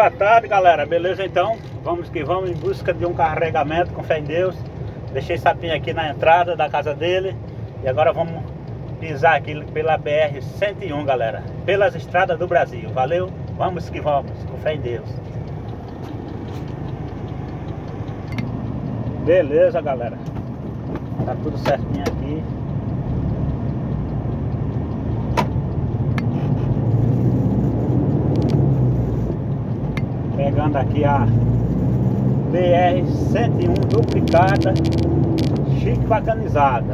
Boa tarde, galera, beleza? Então vamos que vamos em busca de um carregamento, com fé em Deus. Deixei sapinho aqui na entrada da casa dele e agora vamos pisar aqui pela BR-101, galera, pelas estradas do Brasil. Valeu? Vamos que vamos, com fé em Deus. Beleza, galera, tá tudo certinho aqui. Pegando aqui a BR-101 duplicada, chique bacanizada.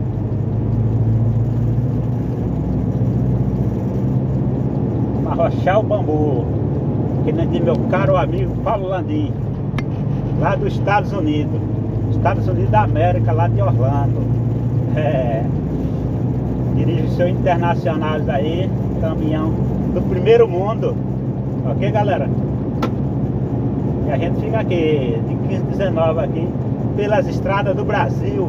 Arrochar o bambu, que nem de meu caro amigo Paulo Landim, lá dos Estados Unidos da América, lá de Orlando. Dirige seus internacionais aí, caminhão do primeiro mundo, ok, galera? E a gente fica aqui de 15 a 19 aqui pelas estradas do Brasil.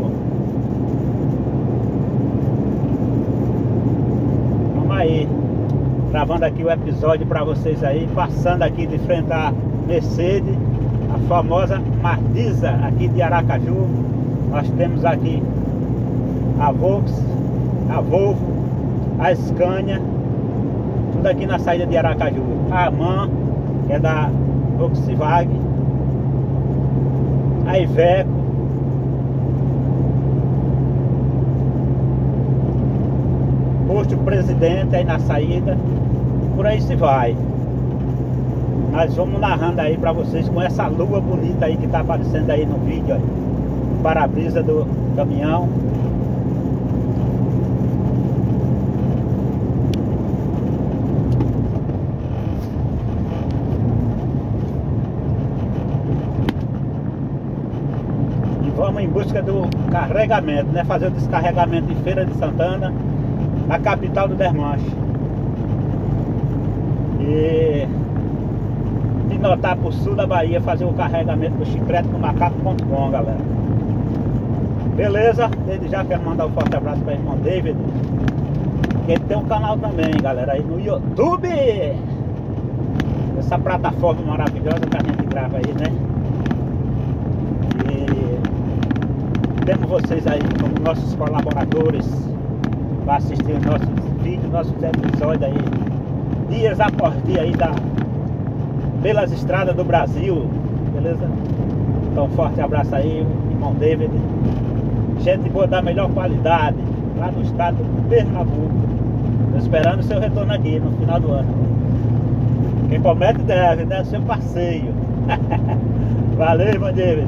Vamos aí, gravando aqui o episódio para vocês aí, passando aqui de frente à Mercedes, a famosa Marisa aqui de Aracaju. Nós temos aqui a Volks, a Volvo, a Scania, tudo aqui na saída de Aracaju. A MAN, que é da Volkswagen, a Iveco, posto Presidente aí na saída, por aí se vai. Nós vamos narrando aí pra vocês com essa lua bonita aí que tá aparecendo aí no vídeo, ó, para-brisa do caminhão. Vamos em busca do carregamento, né? Fazer o descarregamento em Feira de Santana, na capital do Dermanche. E de Notar pro sul da Bahia, fazer o carregamento do chiclete no macaco.com, galera. Beleza? Desde já quero mandar um forte abraço para o irmão David, que ele tem um canal também, galera, aí no YouTube. Essa plataforma maravilhosa que a gente grava aí, né? Temos vocês aí como nossos colaboradores para assistir os nossos vídeos, nossos episódios aí, dias após dia aí pelas estradas do Brasil, beleza? Então forte abraço aí, irmão David. Gente boa da melhor qualidade, lá no estado do Pernambuco. Tô esperando o seu retorno aqui no final do ano. Quem promete deve, né? Seu passeio. Valeu, irmão David.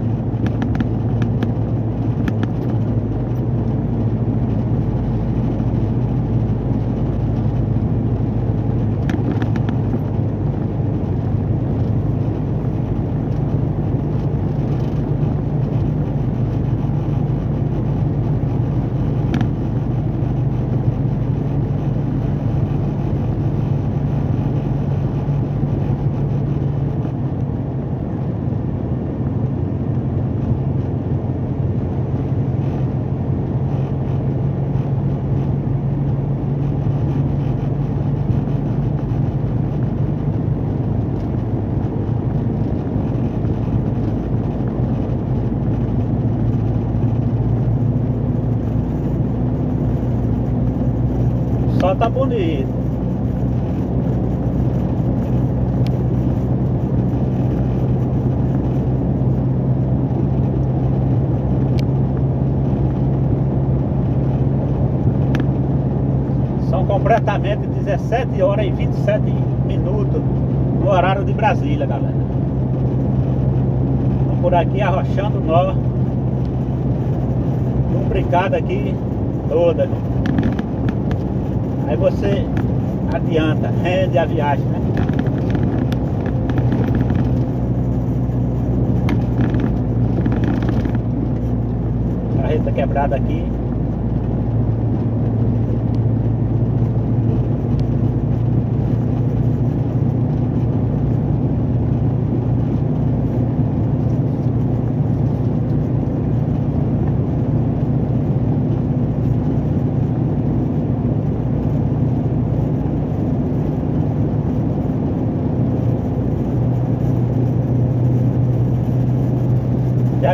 Só tá bonito. São completamente 17 horas e 27 minutos no horário de Brasília, galera. Estamos por aqui arrochando nó, duplicada aqui toda. Aí você adianta, rende a viagem, né? Carreta quebrada aqui.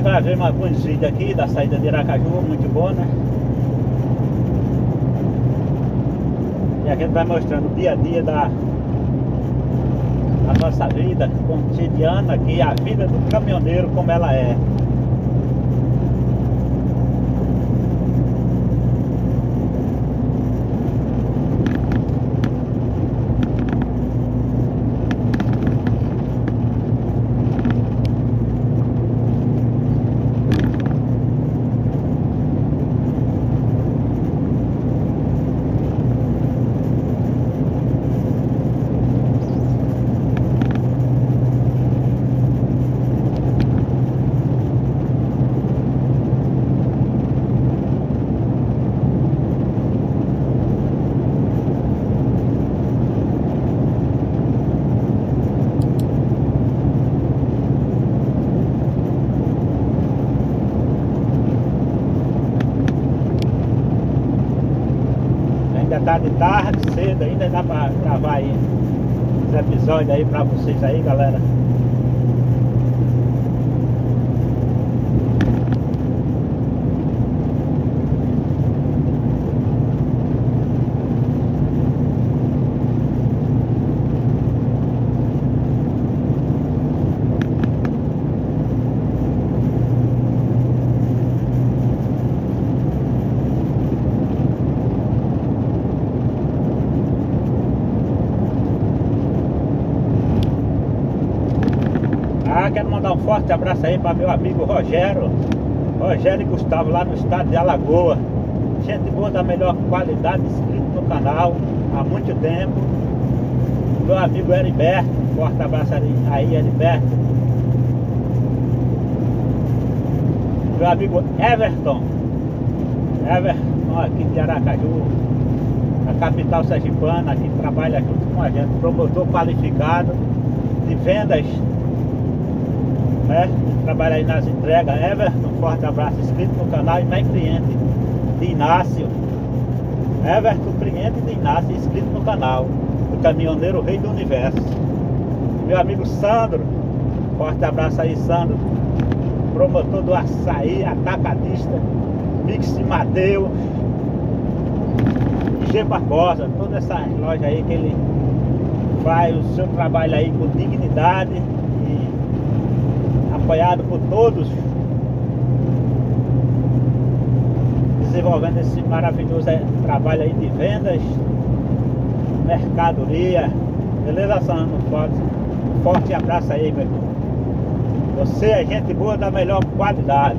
Já gravei alguns vídeos aqui da saída de Aracaju, muito bom, né? E a gente vai mostrando o dia a dia da nossa vida cotidiana aqui, a vida do caminhoneiro como ela é. Ainda tá de tarde, cedo, ainda dá pra gravar aí os episódios aí pra vocês aí, galera. Quero mandar um forte abraço aí para meu amigo Rogério e Gustavo, lá no estado de Alagoas. Gente boa da melhor qualidade, inscrito no canal há muito tempo. Meu amigo Heriberto, um forte abraço aí, Heriberto. Meu amigo Everton aqui de Aracaju, a capital sergipana, que trabalha junto com a gente, promotor qualificado de vendas, né? Trabalha aí nas entregas. Everton, um forte abraço, inscrito no canal e mais cliente de Inácio. Everton, cliente de Inácio, inscrito no canal, o caminhoneiro rei do universo. Meu amigo Sandro, forte abraço aí, Sandro, promotor do açaí, atacadista, Mix de Mateus, G Barbosa, toda essa loja aí que ele faz o seu trabalho aí com dignidade e apoiado por todos, desenvolvendo esse maravilhoso trabalho aí de vendas, mercadoria. Beleza, Sandro? Um forte abraço aí, meu irmão. Você é gente boa da melhor qualidade.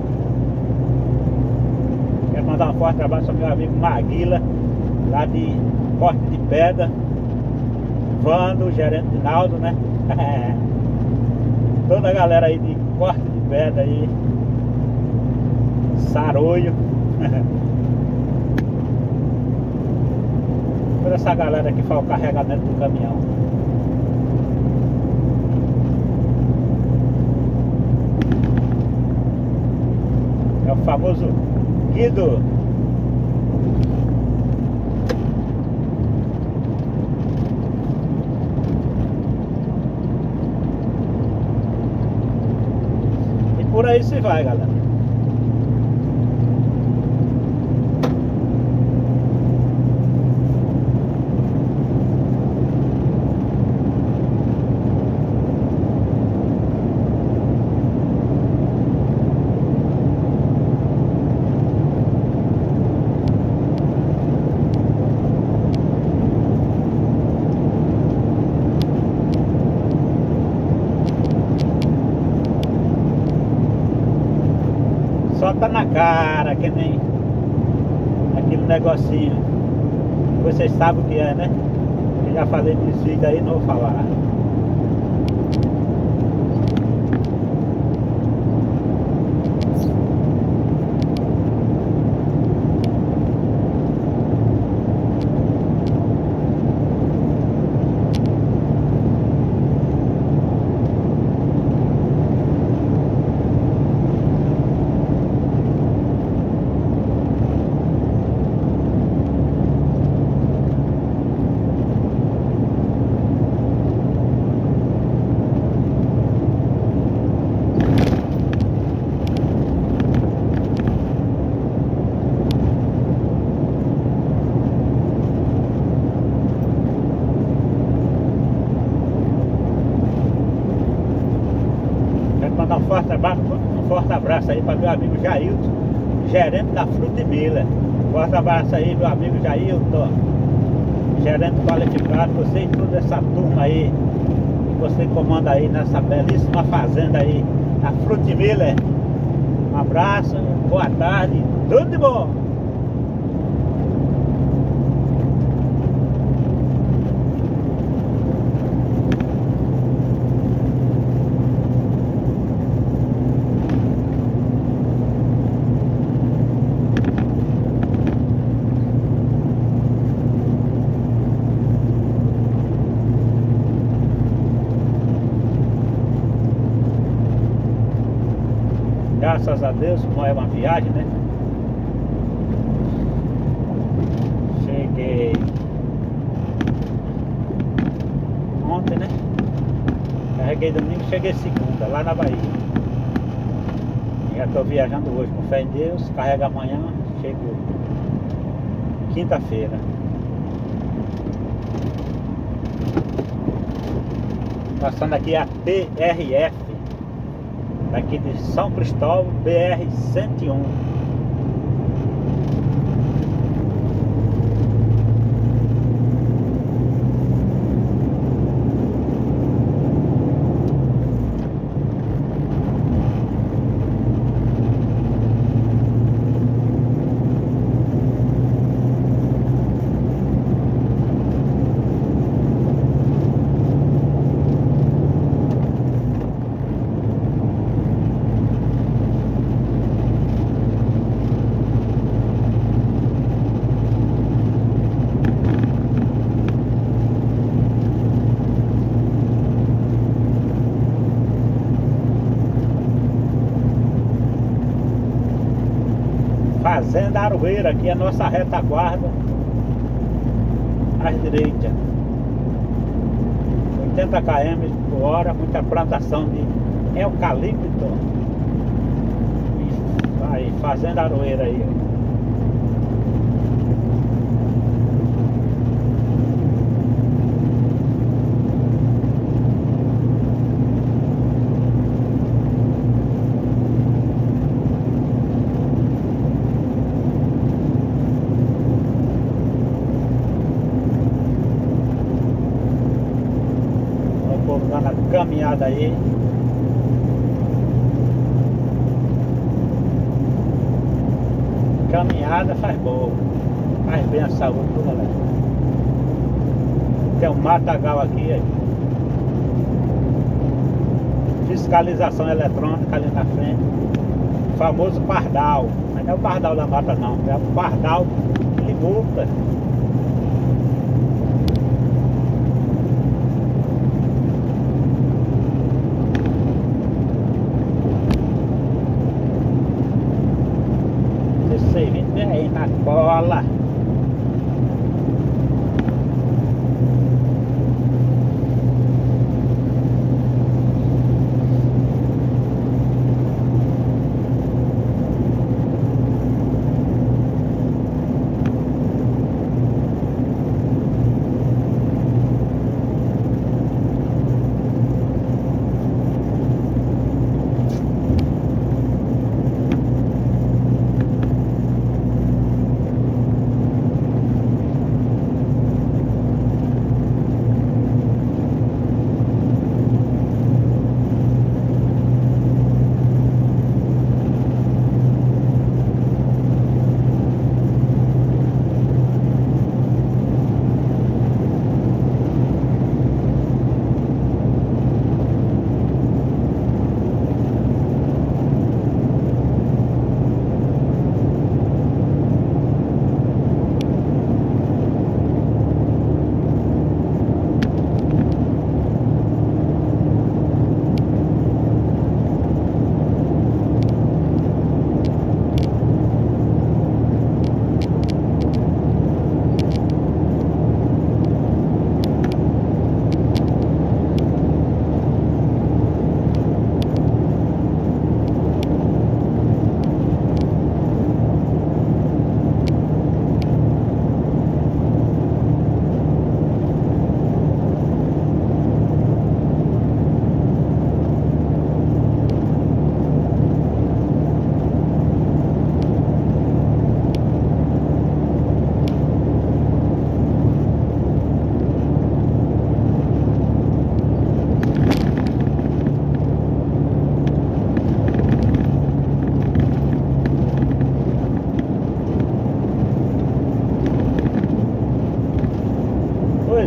Quero mandar um forte abraço ao meu amigo Maguila, lá de Porte de Pedra, Vando, gerente de Naldo, né? Toda a galera aí de Porte de Pedra aí, Saroio. Toda essa galera que faz o carregamento do caminhão. É o famoso Guido. E por aí se vai, galera. Só tá na cara, que nem aquele negocinho. Vocês sabem o que é, né? Eu já falei desse vídeo aí, não vou falar. abraço aí para meu amigo Jailton, gerente da Frutmiller. Forte abraço aí, meu amigo Jailton, gerente qualificado, você e toda essa turma aí que você comanda aí nessa belíssima fazenda aí, a Frutmiller. Um abraço, boa tarde, tudo de bom! Graças a Deus, como é uma viagem, né? Cheguei ontem, né? Carreguei domingo, cheguei segunda, lá na Bahia. Já estou viajando hoje, com fé em Deus. Carrega amanhã, chego quinta-feira. Passando aqui a TRF, daqui de São Cristóvão, BR-101. Fazenda Aroeira, aqui é a nossa retaguarda à direita. 80 km por hora, muita plantação de eucalipto. Aí, Fazenda Aroeira aí. Dando a caminhada aí. Caminhada faz boa, faz bem a saúde, tudo, galera. Tem um matagal aqui. Fiscalização eletrônica ali na frente. O famoso pardal. Mas não é o pardal da mata não, é o pardal de multa. Vem aí na cola.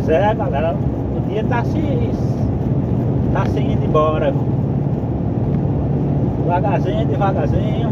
Pois é, galera, o dia tá se indo embora. Devagarzinho, devagarzinho.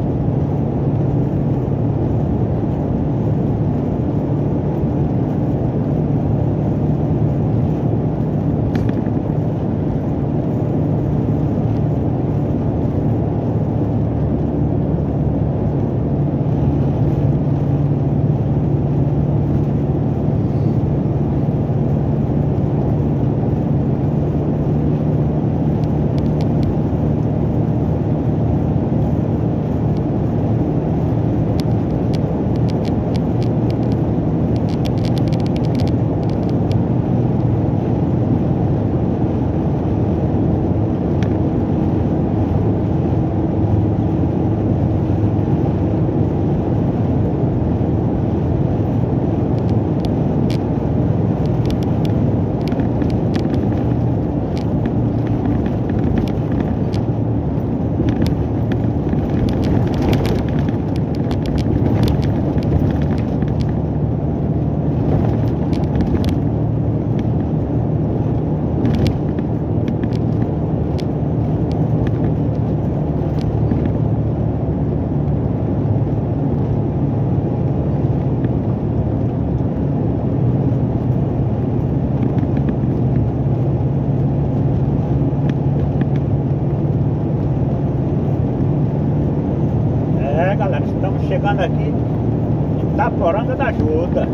Galera, estamos chegando aqui em Itaporanga da Ajuda,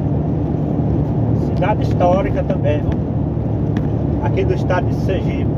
cidade histórica também, viu? Aqui do estado de Sergipe.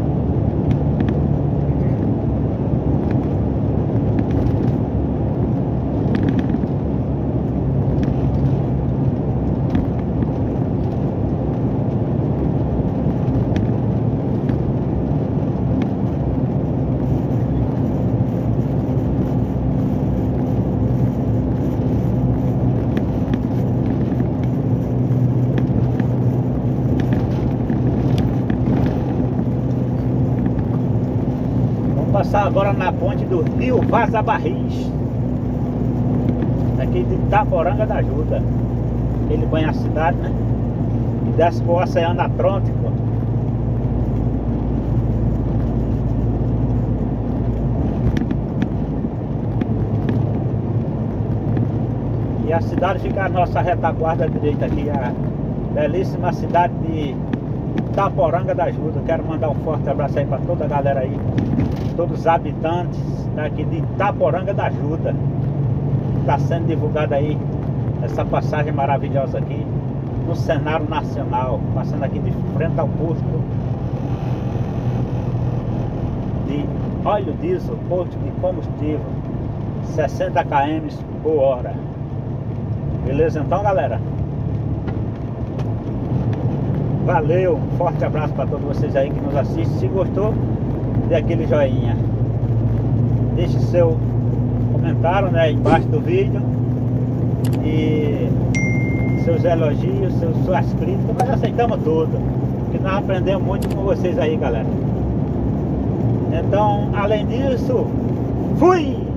Passar agora na ponte do Rio Vaza Barris, aqui de Itaporanga da Ajuda. Ele banha a cidade, né? E desce para o Oceano Atlântico. E a cidade fica a nossa retaguarda direita aqui, a belíssima cidade de Itaporanga da Ajuda. Quero mandar um forte abraço aí para toda a galera aí, todos os habitantes daqui de Itaporanga da Ajuda. Está sendo divulgada aí essa passagem maravilhosa aqui no cenário nacional, passando aqui de frente ao posto de óleo diesel, posto de combustível, 60 km por hora. Beleza então, galera? Valeu, um forte abraço para todos vocês aí que nos assistem. Se gostou, dê aquele joinha, deixe seu comentário, né, embaixo do vídeo, e seus elogios, suas críticas, nós aceitamos tudo, porque nós aprendemos muito com vocês aí, galera. Então, além disso, fui!